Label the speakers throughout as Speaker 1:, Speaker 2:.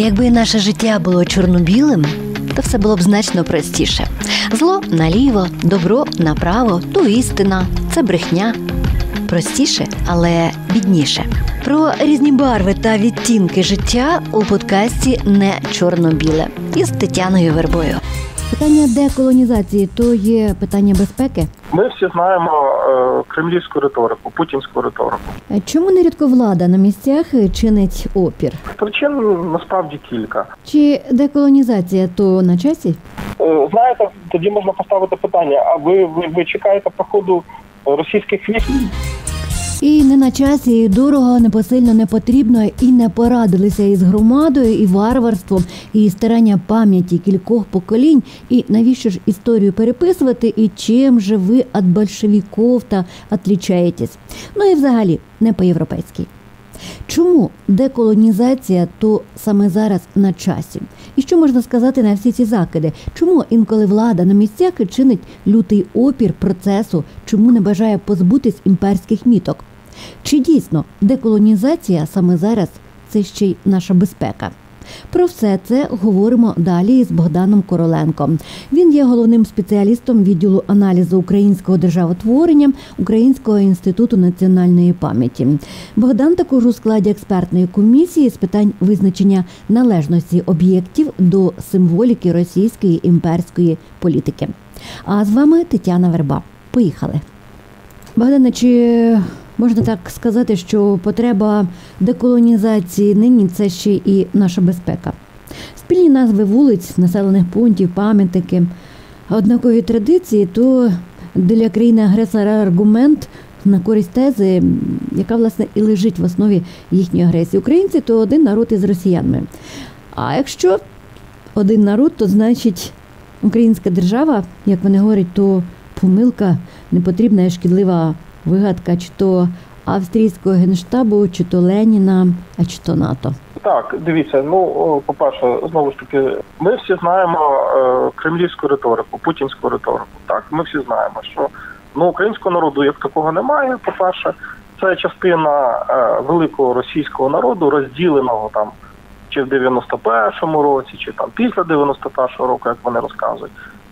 Speaker 1: Якби наше життя було чорно-білим, то все було б значно простіше. Зло наліво, добро направо, то істина, це брехня. Простіше, але бідніше. Про різні барви та відтінки життя у подкасті «Не чорно-біле» із Тетяною Вербою. Питання деколонізації – то є питання безпеки?
Speaker 2: Ми всі знаємо кремлівську риторику, путінську риторику.
Speaker 1: Чому нерідко влада на місцях чинить опір?
Speaker 2: Причин насправді кілька.
Speaker 1: Чи деколонізація – то на часі?
Speaker 2: Знаєте, тоді можна поставити питання, а ви чекаєте проходу російських військ?
Speaker 1: І не на часі, і дорого, непосильно не потрібно, і не порадилися із громадою, і варварством, і стирання пам'яті кількох поколінь. І навіщо ж історію переписувати, і чим же ви від большевиків-то отличаєтесь? Ну і взагалі, не по-європейськи. Чому деколонізація то саме зараз на часі? І що можна сказати на всі ці закиди? Чому інколи влада на місцях чинить лютий опір процесу? Чому не бажає позбутись імперських міток? Чи дійсно деколонізація саме зараз – це ще й наша безпека? Про все це говоримо далі з Богданом Короленком. Він є головним спеціалістом відділу аналізу українського державотворення Українського інституту національної пам'яті. Богдан також у складі експертної комісії з питань визначення належності об'єктів до символіки російської імперської політики. А з вами Тетяна Верба. Поїхали. Богдане, чи можна так сказати, що потреба деколонізації нині – це ще і наша безпека? Спільні назви вулиць, населених пунктів, пам'ятники, однакові традиції – то для країни-агресора аргумент на користь тези, яка, власне, і лежить в основі їхньої агресії. Українці – то один народ із росіянами. А якщо один народ, то значить українська держава, як вони говорять, то помилка, непотрібна і шкідлива вигадка, чи то австрійського генштабу, чи то Леніна, а чи то НАТО.
Speaker 2: Так, дивіться, по-перше, знову ж таки, ми всі знаємо кремлівську риторику, путінську риторику. Так, ми всі знаємо, що українського народу як такого немає, по-перше. Це частина великого російського народу, розділеного там чи в 91-му році, чи там після 91-го року, як вони розказують.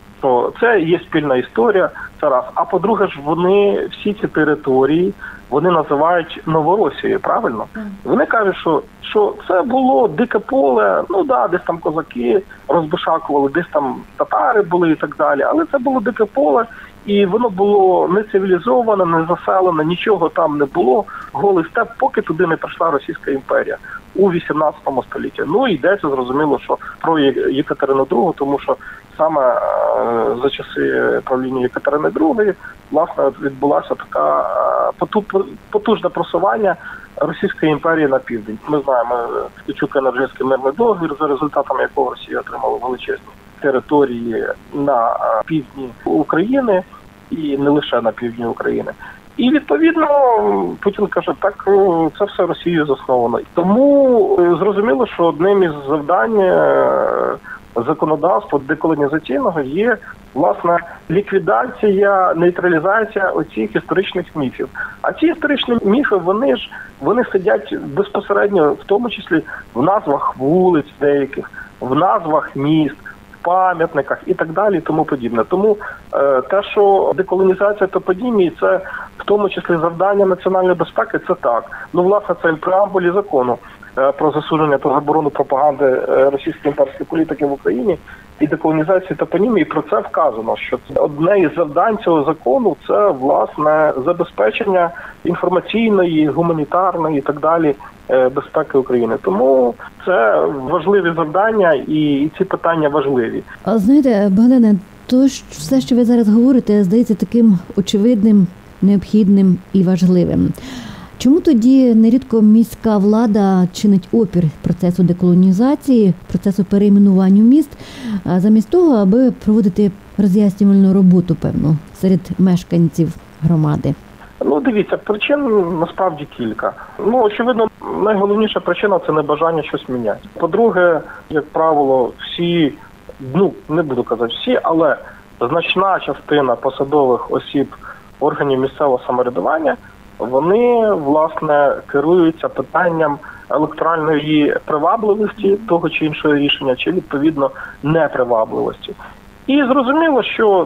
Speaker 2: То це є спільна історія, це раз. А по-друге ж, вони всі ці території, вони називають Новоросією, правильно? Вони кажуть, що це було дике поле, десь там козаки розбишакували, десь там татари були і так далі, але це було дике поле, і воно було не цивілізоване, не заселене, нічого там не було, голий степ, поки туди не прийшла Російська імперія у 18 столітті. Йдеться, зрозуміло, що про Єкатерину II, тому що саме за часи правління Єкатерини II, власне, відбулося така потужне просування Російської імперії на південь. Ми знаємо Чуко-Енерджинський мирний договір, за результатами якого Росія отримала величезні території на півдні України і не лише на півдні України. І, відповідно, Путін каже, так, це все Росією засновано. Тому зрозуміло, що одним із завдань законодавства деколонізаційного є, власне, ліквідація, нейтралізація оцих історичних міфів. А ці історичні міфи, вони сидять безпосередньо, в тому числі в назвах вулиць деяких, в назвах міст, в пам'ятниках і так далі, і тому подібне. Тому те, що деколонізація топонімії, це в тому числі завдання національної безпеки, це так. Власне, це в преамбулі закону про засудження та заборону пропаганди російської імперської політики в Україні і деколонізації топонімії, про це вказано, що одне із завдань цього закону – це, власне, забезпечення інформаційної, гуманітарної і так далі безпеки України. Тому це важливі завдання і ці питання важливі.
Speaker 1: А знаєте, Богдане, то все, що ви зараз говорите, здається таким очевидним, необхідним і важливим. Чому тоді нерідко міська влада чинить опір процесу деколонізації, процесу перейменування міст, замість того, аби проводити роз'яснювальну роботу, певно, серед мешканців громади?
Speaker 2: Дивіться, причин насправді кілька. Очевидно, найголовніша причина – це небажання щось міняти. По-друге, як правило, всі, не буду казати всі, але значна частина посадових осіб органів місцевого самоврядування, вони, власне, керуються питанням електоральної привабливості того чи іншого рішення, чи відповідно непривабливості. І зрозуміло, що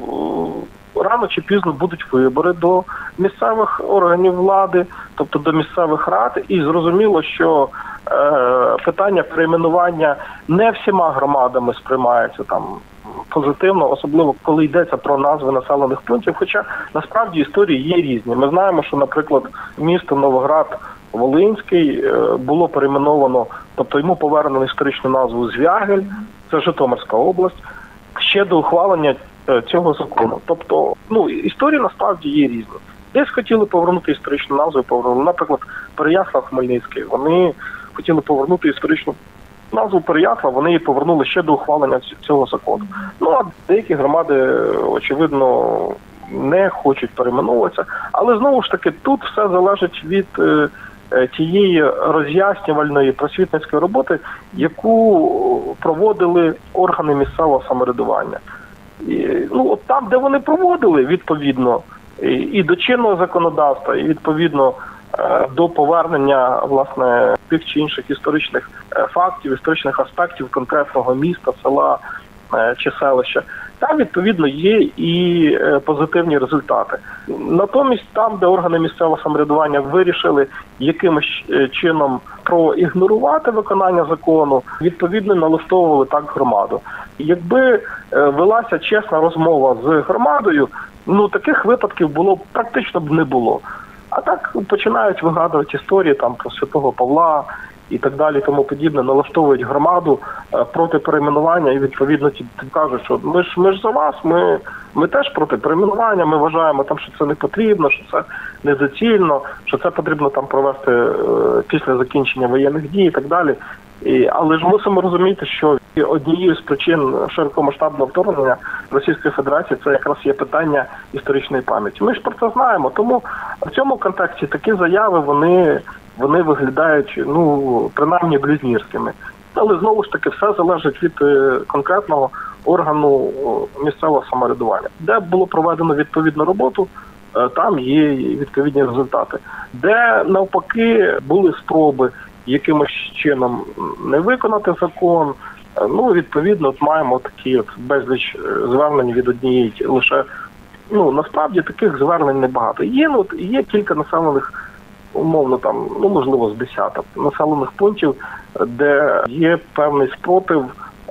Speaker 2: рано чи пізно будуть вибори до місцевих органів влади, тобто до місцевих рад, і зрозуміло, що питання перейменування не всіма громадами сприймається там позитивно, особливо коли йдеться про назви населених пунктів, хоча насправді історії є різні. Ми знаємо, що, наприклад, місто Новоград-Волинський було перейменовано, тобто йому повернено історичну назву Звягель, це Житомирська область, ще до ухвалення цього закону. Тобто, історії насправді є різні. Десь хотіли повернути історичну назву, повернули. Наприклад, Переяслав-Хмельницький. Вони хотіли повернути історичну назву Переяслав, вони її повернули ще до ухвалення цього закону. А деякі громади, очевидно, не хочуть перейменовуватися. Але, знову ж таки, тут все залежить від тієї роз'яснювальної просвітницької роботи, яку проводили органи місцевого самоврядування. От там, де вони проводили, відповідно, і до чинного законодавства, і відповідно до повернення, власне, тих чи інших історичних фактів, історичних аспектів конкретного міста, села чи селища, там, відповідно, є і позитивні результати. Натомість, там, де органи місцевого самоврядування вирішили якимось чином проігнорувати виконання закону, відповідно, налаштовували так громаду. Якби велася чесна розмова з громадою, таких випадків практично б не було. А так починають вигадувати історії там про Святого Павла і так далі, тому подібне, налаштовують громаду проти перейменування і відповідно ті кажуть, що ми ж за вас, ми теж проти перейменування, ми вважаємо там, що це не потрібно, що це недоцільно, що це потрібно там провести після закінчення воєнних дій і так далі. Але ж мусимо розуміти, що однією з причин широкомасштабного вторгнення Російської Федерації це якраз є питання історичної пам'яті. Ми ж про це знаємо, тому в цьому контексті такі заяви, вони виглядають, принаймні блюзнірськими. Але знову ж таки все залежить від конкретного органу місцевого самоврядування. Де було проведено відповідну роботу, там є відповідні результати. Де навпаки були спроби якимось чином не виконати закон, відповідно, маємо такі безліч звернень від однієї лише, насправді таких звернень небагато. Є кілька населених, умовно там, можливо, з десяток населених пунктів, де є певний спротив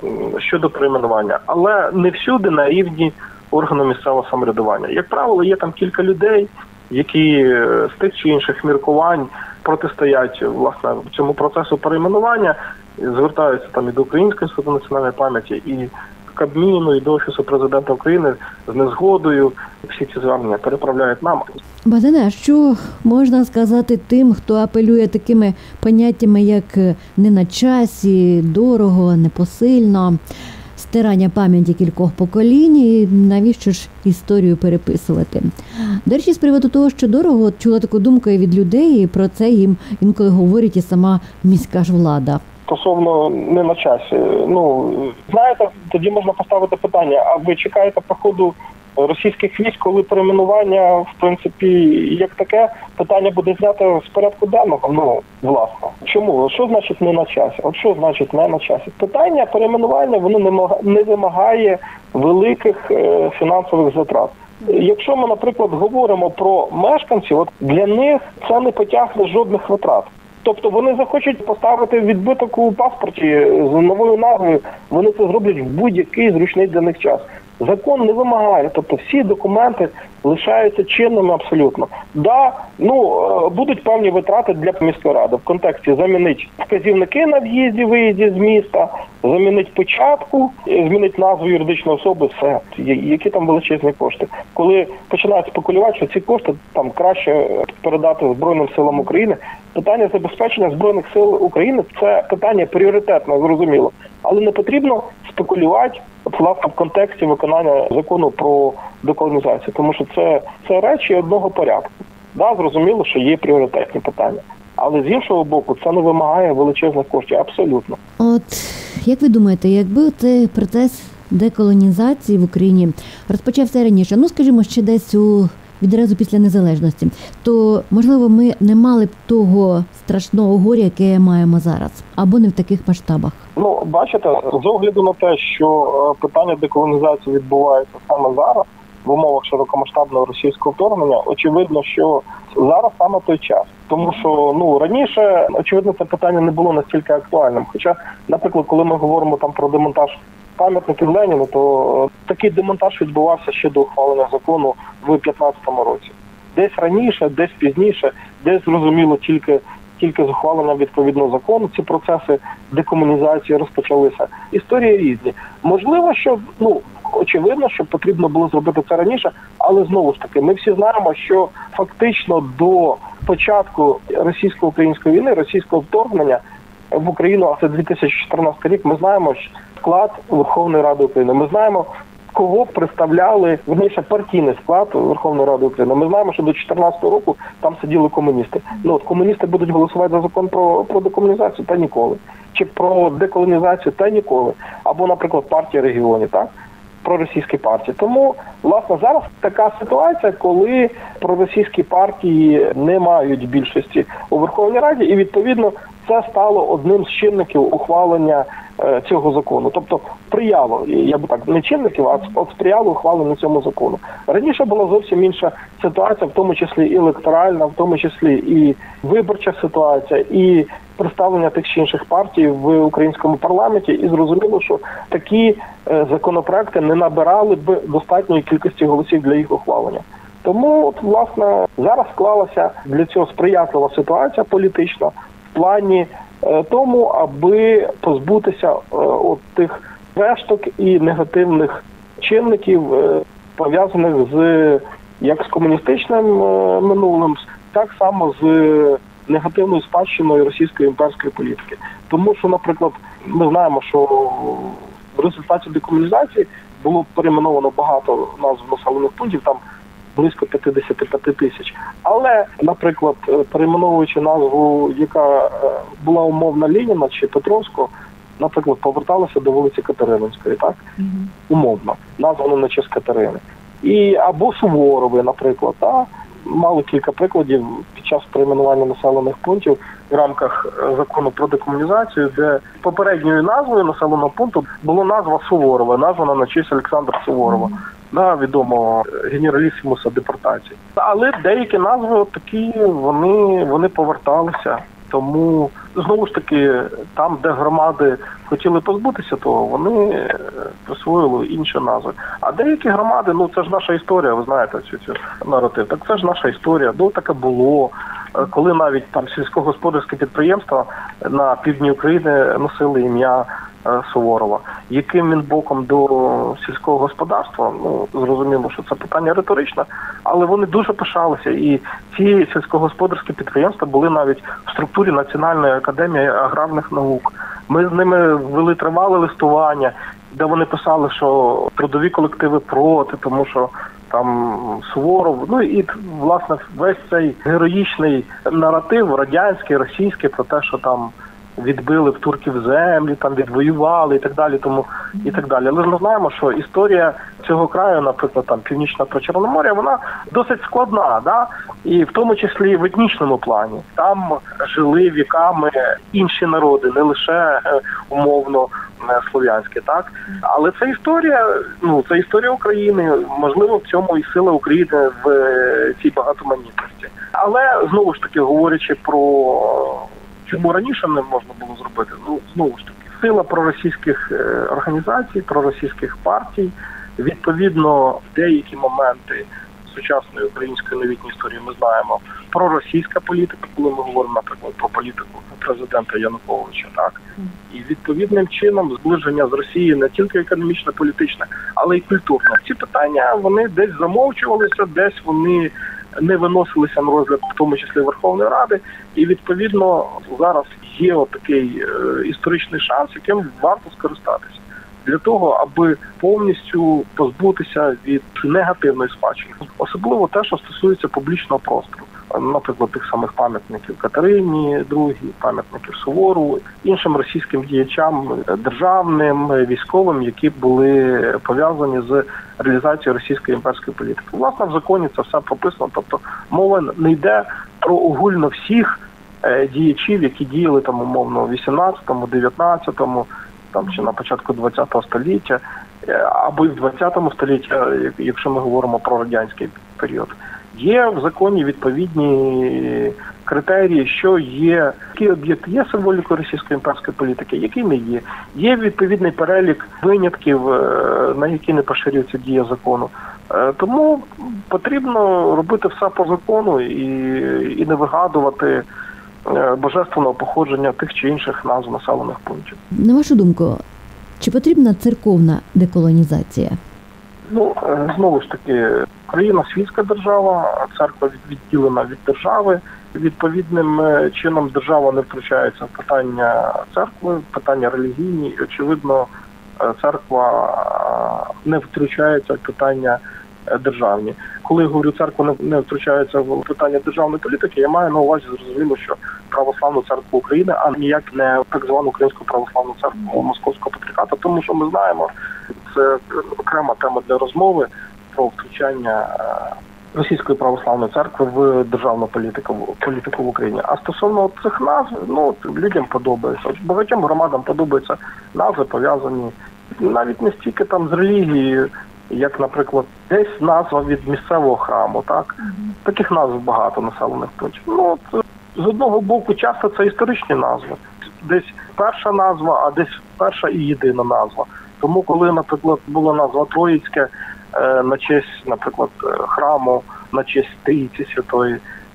Speaker 2: щодо перейменування, але не всюди на рівні органу місцевого самоврядування. Як правило, є там кілька людей, які з тих чи інших міркувань протистоять, власне, цьому процесу перейменування, звертаються там і до Українського інституту національної пам'яті, і Кабміну, і до Офісу Президента України з незгодою. Всі ці звернення переправляють нам.
Speaker 1: Богдане, а що можна сказати тим, хто апелює такими поняттями, як «не на часі», «дорого», «непосильно», стирання пам'яті кількох поколінь, і навіщо ж історію переписувати? До речі, з приводу того, що дорого, чула таку думку і від людей, і про це їм інколи говорить і сама міська ж влада.
Speaker 2: Стосовно не на часі. Знаєте, тоді можна поставити питання, а ви чекаєте приходу російських військ, коли перейменування, в принципі, як таке, питання буде знято з порядку денного? Власне. Чому? Що значить не на часі? Що значить не на часі? Питання перейменування, воно не вимагає великих фінансових затрат. Якщо ми, наприклад, говоримо про мешканців, для них це не потягне жодних витрат. Тобто вони захочуть поставити відбиток у паспорті з новою назвою, вони це зроблять в будь-який зручний для них час. Закон не вимагає, тобто всі документи лишаються чинними абсолютно. Будуть певні витрати для міської ради в контексті замінити вказівники на в'їзді-виїзді з міста, замінити печатку, змінити назву юридичної особи, все. Які там величезні кошти. Коли починають спекулювати, що ці кошти там краще передати Збройним силам України, питання забезпечення Збройних сил України – це питання пріоритетне, зрозуміло. Але не потрібно спекулювати власне в контексті виконання закону про деколонізацію, тому що це речі одного порядку. Зрозуміло, що є пріоритетні питання. Але з іншого боку, це не вимагає величезних коштів, абсолютно.
Speaker 1: От, як ви думаєте, якби цей процес деколонізації в Україні розпочався раніше, скажімо, ще десь у відразу після незалежності, то, можливо, ми не мали б того страшного горя, яке маємо зараз, або не в таких масштабах.
Speaker 2: Ну, бачите, з огляду на те, що питання деколонізації відбувається саме зараз, в умовах широкомасштабного російського вторгнення, очевидно, що зараз саме той час. Тому що, раніше, очевидно, це питання не було настільки актуальним. Хоча, наприклад, коли ми говоримо там про демонтаж пам'ятників Леніну, то такий демонтаж відбувався ще до ухвалення закону в 2015 році. Десь раніше, десь пізніше, десь, зрозуміло, тільки з ухваленням відповідного закону ці процеси декомунізації розпочалися. Історії різні. Можливо, що, очевидно, що потрібно було зробити це раніше, але знову ж таки, ми всі знаємо, що фактично до початку російсько-української війни, російського вторгнення в Україну, а це 2014 рік, ми знаємо склад Верховної Ради України. Ми знаємо, кого представляли, верніше, партійний склад Верховної Ради України. Ми знаємо, що до 2014 року там сиділи комуністи. Комуністи будуть голосувати за закон про декомунізацію, та ніколи. Чи про деколонізацію, та ніколи. Або, наприклад, партія регіонів, так? Проросійські партії. Тому, власне, зараз така ситуація, коли проросійські партії не мають більшості у Верховній Раді, і, відповідно, це стало одним з чинників ухвалення цього закону. Тобто сприяло, я б так, не чинників, а сприяло ухваленню цьому закону. Раніше була зовсім інша ситуація, в тому числі і електоральна, в тому числі і виборча ситуація, і представлення тих чи інших партій в українському парламенті. І зрозуміло, що такі законопроекти не набирали б достатньої кількості голосів для їх ухвалення. Тому, власне, зараз склалася для цього сприятлива ситуація політична в плані тому, аби позбутися тих решток і негативних чинників, пов'язаних як з комуністичним минулим, так само з негативною спадщиною російської імперської політики. Тому що, наприклад, ми знаємо, що в результаті декомунізації було перейменовано багато назв населених пунктів, там близько 55 тисяч. Але, наприклад, перейменовуючи назву, яка була умовна Леніна чи Петровського, наприклад, поверталася до вулиці Катерининської, так? Умовно, названо на честь Катерини. Або Суворової, наприклад, так? Мали кілька прикладів під час перейменування населених пунктів в рамках закону про декомунізацію, де попередньою назвою населеного пункту була назва Суворова, названа на честь Олександра Суворова, відомого генералісімуса депортації. Але деякі назви такі, вони поверталися. Тому, знову ж таки, там, де громади хотіли позбутися того, вони присвоїли інші назви. А деякі громади, це ж наша історія, ви знаєте цю наратив, так це ж наша історія, таке було. Коли навіть там сільськогосподарські підприємства на півдні України носили ім'я Суворова. Яким він боком до сільського господарства, зрозуміло, що це питання риторичне, але вони дуже пишалися. І ці сільськогосподарські підприємства були навіть в структурі Національної академії аграрних наук. Ми з ними вели тривале листування, де вони писали, що трудові колективи проти, тому що там Суворов, і, власне, весь цей героїчний наратив, радянський, російський, про те, що там відбили в турків землі, там відвоювали і так далі, і так далі. Але ж ми знаємо, що історія цього краю, наприклад, там Північне Причорномор'я, вона досить складна, да? І в тому числі в етнічному плані. Там жили віками інші народи, не лише умовно слов'янські, так? Але це історія України, можливо, в цьому і сила України в цій багатоманітності. Але, знову ж таки, говорячи про чому раніше не можна було зробити, знову ж таки, сила проросійських організацій, проросійських партій, відповідно, в деякі моменти сучасної української новітньої історії ми знаємо проросійська політика, коли ми говоримо, наприклад, про політику президента Януковича, так? І відповідним чином зближення з Росією не тільки економічне, політичне, але й культурне. Ці питання, вони десь замовчувалися, десь вони не виносилися на розгляд, в тому числі Верховної Ради, і, відповідно, зараз є такий історичний шанс, яким варто скористатися. Для того, аби повністю позбутися від негативної спадщини. Особливо те, що стосується публічного простору. наприклад, тих самих пам'ятників Катерині II, пам'ятників Суворову, іншим російським діячам державним, військовим, які були пов'язані з реалізацією російської імперської політики. Власне, в законі це все прописано, тобто мова не йде про огульно всіх діячів, які діяли там умовно в 18-му, 19-му, там чи на початку 20-го століття, або і в 20-му столітті, якщо ми говоримо про радянський період. Є в законі відповідні критерії, що є, який об'єкт є символікою російської імперської політики, який не є. Є відповідний перелік винятків, на які не поширюється дія закону. Тому потрібно робити все по закону і не вигадувати божественного походження тих чи інших назв населених пунктів.
Speaker 1: На вашу думку, чи потрібна церковна деколонізація?
Speaker 2: Знову ж таки, Україна світська держава, церква відділена від держави. Відповідним чином держава не втручається в питання церкви, в питання релігійні. І, очевидно, церква не втручається в питання державні. Коли я говорю, церква не втручається в питання державної політики, я маю на увазі, зрозуміло, що Православну церкву України, а ніяк не так звану Українську православну церкву Московського патріархату, тому що ми знаємо, це окрема тема для розмови про втручання Російської православної церкви в державну політику в Україні. А стосовно цих назв, людям подобається. Багатьом громадам подобаються назви, пов'язані навіть не стільки там з релігією, як, наприклад, десь назва від місцевого храму, так? Таких назв багато населених пунктів. З одного боку, часто це історичні назви. Десь перша назва, а десь перша і єдина назва. Тому, коли, наприклад, була назва Троїцьке на честь, наприклад, храму, на честь Трійці Святої,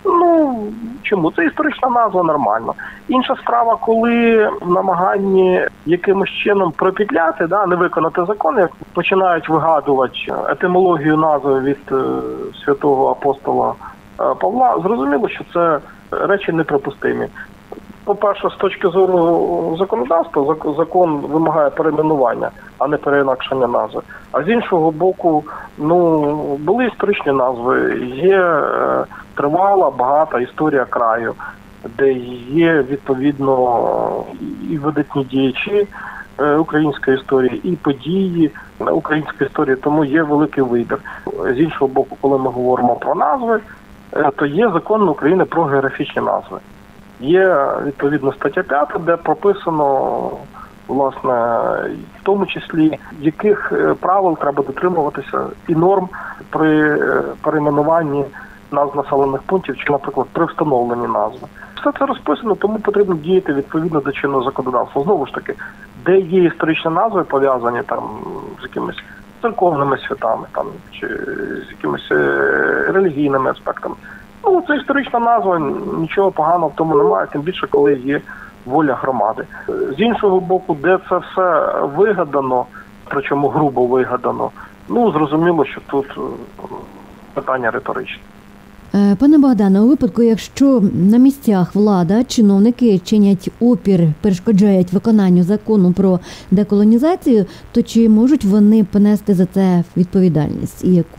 Speaker 2: чому? Це історична назва, нормально. Інша справа, коли в намаганні якимось чином пропетляти, не виконати закон, як починають вигадувати етимологію назви від святого апостола Павла, зрозуміло, що це речі неприпустимі. По-перше, з точки зору законодавства, закон вимагає перейменування, а не переінакшення назви. А з іншого боку, були історичні назви, є тривала, багата історія краю, де є, відповідно, і видатні діячі української історії, і події української історії, тому є великий вибір. З іншого боку, коли ми говоримо про назви, то є закон України про географічні назви. Є, відповідно, стаття 5, де прописано, власне, в тому числі, яких правил треба дотримуватися і норм при перейменуванні назв населених пунктів чи, наприклад, при встановленні назви. Все це розписано, тому потрібно діяти відповідно до чинного законодавства. Знову ж таки, де є історичні назви, пов'язані там з якимись церковними святами, там, чи з якимись релігійними аспектами. Це історична назва, нічого поганого в тому немає, тим більше, коли є воля громади. З іншого боку, де це все вигадано, причому грубо вигадано, зрозуміло, що тут питання риторичне.
Speaker 1: Пане Богдане, у випадку, якщо на місцях влада, чиновники чинять опір, перешкоджають виконанню закону про деколонізацію, то чи можуть вони понести за це відповідальність і яку?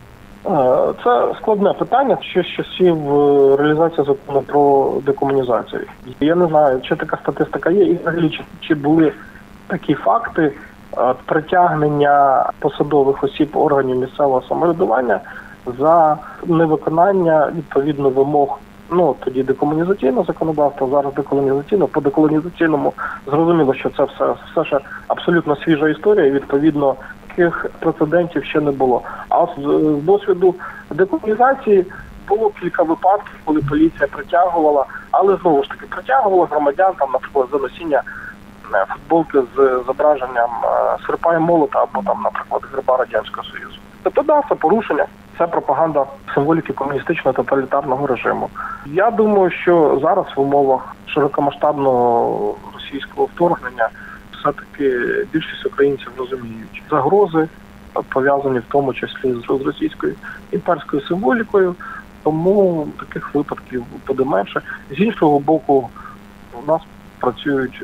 Speaker 2: Це складне питання, що з часів реалізації закону про декомунізацію. Я не знаю, чи така статистика є, і взагалі, чи були такі факти притягнення посадових осіб органів місцевого самоврядування за невиконання, відповідно, вимог, тоді декомунізаційного законодавства, зараз деколонізаційного. По деколонізаційному зрозуміло, що це все ще абсолютно свіжа історія, і, відповідно, таких прецедентів ще не було. А от з досвіду деколонізації було кілька випадків, коли поліція притягувала, але знову ж таки притягувала громадян, там, наприклад, за носіння футболки з зображенням серпа і молота або там, наприклад, герба Радянського Союзу. Тобто, це порушення, це пропаганда символіки комуністичного тоталітарного режиму. Я думаю, що зараз в умовах широкомасштабного російського вторгнення все-таки більшість українців розуміють загрози, пов'язані в тому числі з російською імперською символікою, тому таких випадків буде менше. З іншого боку, у нас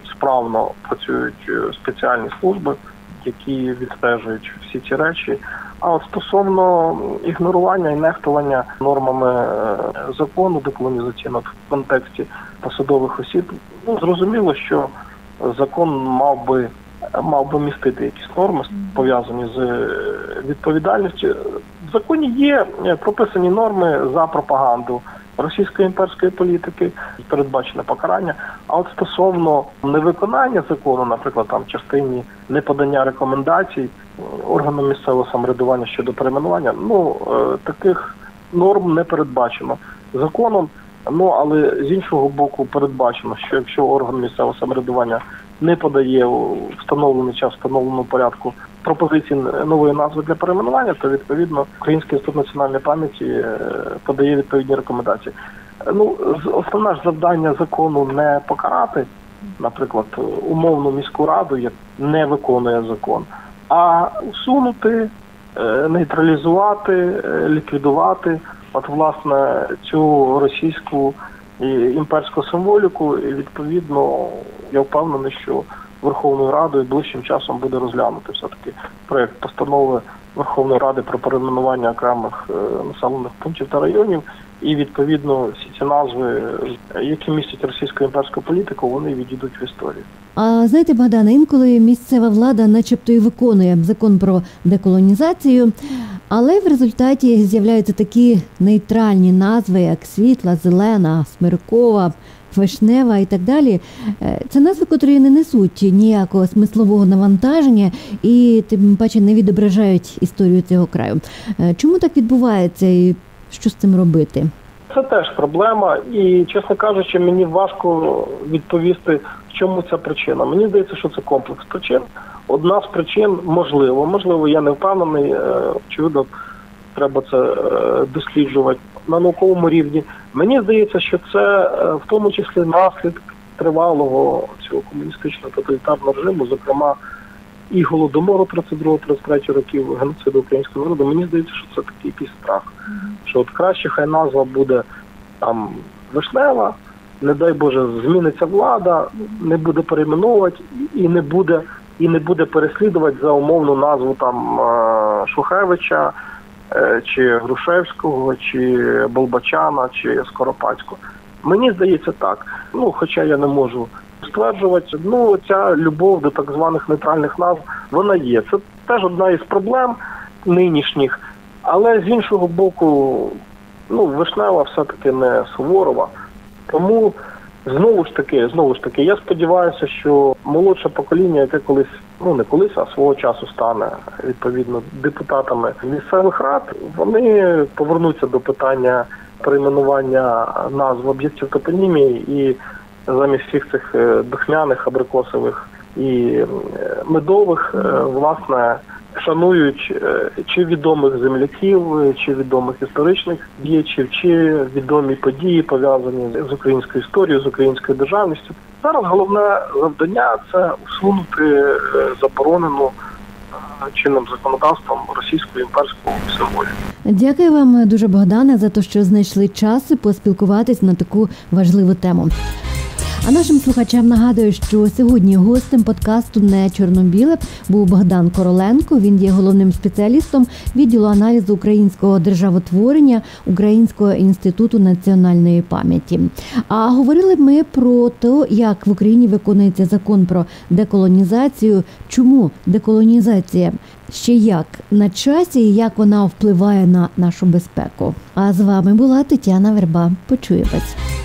Speaker 2: справно працюють спеціальні служби, які відстежують всі ці речі. А от стосовно ігнорування і нехтування нормами закону деколонізаційного в контексті посадових осіб, зрозуміло, що закон мав би містити якісь норми, пов'язані з відповідальністю. В законі є прописані норми за пропаганду російської імперської політики, передбачене покарання. А от стосовно невиконання закону, наприклад, там в частині неподання рекомендацій органам місцевого самоврядування щодо перейменування, таких норм не передбачено законом. Але з іншого боку передбачено, що якщо орган місцевого самоврядування не подає у встановлений час, встановленому порядку пропозиції нової назви для перейменування, то відповідно Український інститут національної пам'яті подає відповідні рекомендації. Основне ж завдання закону не покарати, наприклад, умовну міську раду, як не виконує закон, а усунути, нейтралізувати, ліквідувати власне цю російську і імперську символіку. І відповідно я впевнений, що Верховною Радою ближчим часом буде розглянути все-таки проєкт постанови Верховної Ради про перейменування окремих населених пунктів та районів. І відповідно всі ці назви, які містять російську імперську політику, вони відійдуть в історію.
Speaker 1: А знаєте, Богдане, інколи місцева влада начебто і виконує закон про деколонізацію, але в результаті з'являються такі нейтральні назви, як Світла, Зелена, Смиркова, Вишнева і так далі. Це назви, котрі не несуть ніякого смислового навантаження і тим паче не відображають історію цього краю. Чому так відбувається і що з цим робити?
Speaker 2: Це теж проблема і, чесно кажучи, мені важко відповісти, в чому ця причина. Мені здається, що це комплекс причин. Одна з причин, можливо, я не впевнений, очевидно, треба це досліджувати на науковому рівні. Мені здається, що це в тому числі наслідок тривалого цього комуністичного тоталітарного режиму, зокрема і Голодомору 32-33 років, геноциду українського народу. Мені здається, що це такий якийсь страх. Що от краще хай назва буде там Вишнева, не дай Боже, зміниться влада, не буде перейменовувати і не буде переслідувати за умовну назву там Шухевича, чи Грушевського, чи Болбочана, чи Скоропадського. Мені здається так. Хоча я не можу стверджувати, ця любов до так званих нейтральних назв, вона є. Це теж одна із проблем нинішніх. Але з іншого боку, Вишнева все-таки не Суворова. Тому, знову ж таки, я сподіваюся, що молодше покоління, яке колись, не колись, а свого часу стане, відповідно, депутатами місцевих рад, вони повернуться до питання перейменування назв об'єктів топонімії і замість всіх цих духмяних, абрикосових і медових, власне, шанують чи відомих земляків, чи відомих історичних діячів, чи відомі події, пов'язані з українською історією, з українською державністю. Зараз головне завдання – це усунути заборонену чинним законодавством російську імперську символіку.
Speaker 1: Дякую вам дуже, Богдане, за те, що знайшли час поспілкуватись на таку важливу тему. А нашим слухачам нагадую, що сьогодні гостем подкасту «Не чорно-біле» був Богдан Короленко. Він є головним спеціалістом відділу аналізу українського державотворення Українського інституту національної пам'яті. А говорили ми про те, як в Україні виконується закон про деколонізацію, чому деколонізація ще як на часі і як вона впливає на нашу безпеку. А з вами була Тетяна Верба. Почуємось.